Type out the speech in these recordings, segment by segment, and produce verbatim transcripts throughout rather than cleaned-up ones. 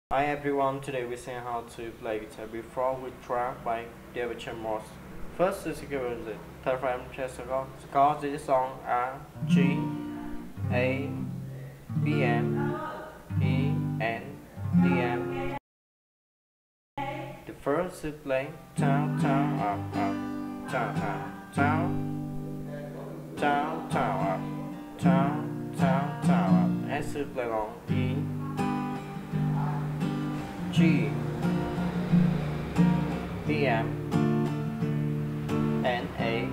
Hi everyone, today we see how to play guitar before we try by Depeche. First is given the third frame chord. Scores this song are G, A, B M, E, and D M. The first is play down, down, up, up, down, down, down, down, down, up, down, down, down, up. And to play long E, G, B M, and A.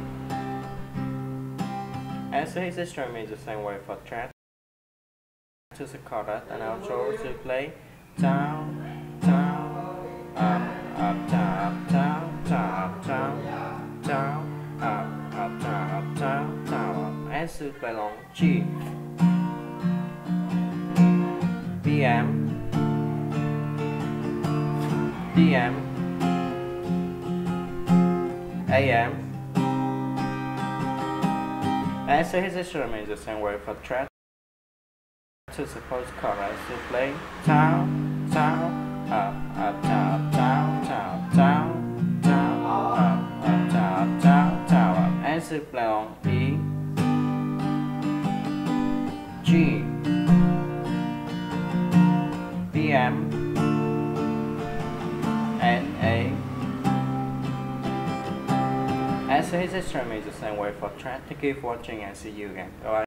As his instrument is the same way for track to the chorus, and also to play down, down, up, up, down, down, down, down, down, up, up, down, up, down, down, up. And to play long G, B M, D M, A M. As his instrument is the same way for track to suppose chorus to play down, down, up, up, down, down, down, down, down, up, up, down, down, down, up. And to play on E, G, B M, and A. As his instrument is the same way for track. Thank you for watching and see you again. Bye.